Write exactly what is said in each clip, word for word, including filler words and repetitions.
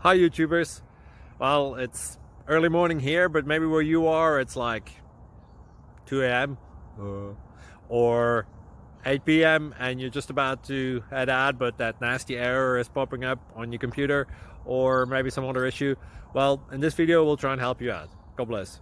Hi YouTubers. Well, it's early morning here, but maybe where you are it's like two A M uh, or eight P M and you're just about to head out, but that nasty error is popping up on your computer, or maybe some other issue. Well, in this video we'll try and help you out. God bless.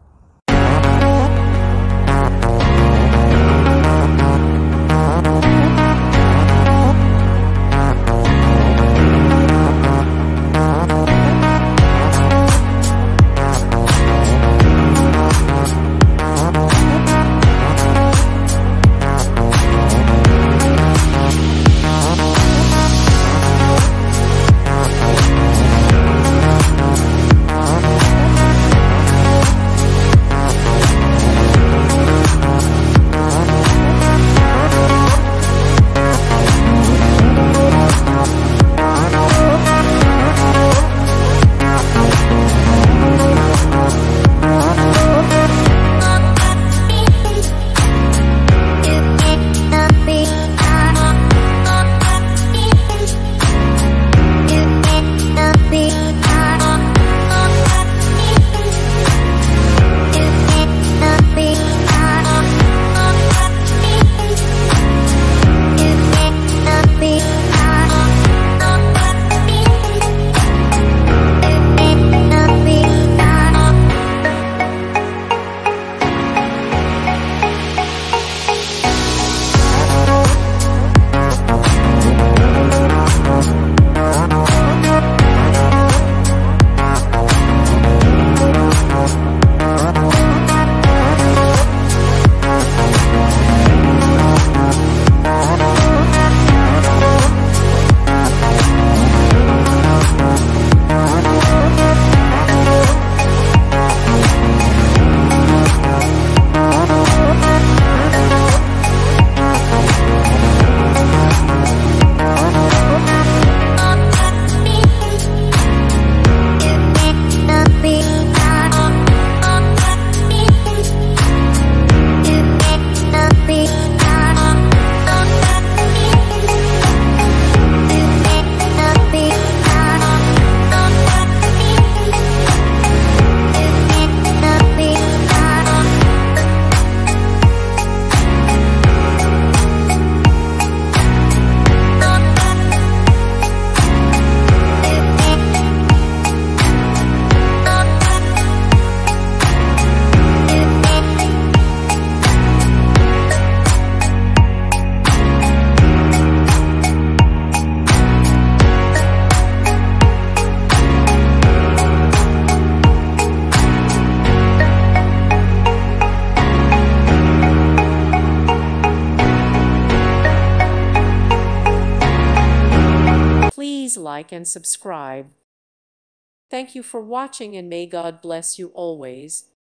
Please like and subscribe. Thank you for watching, and may God bless you always.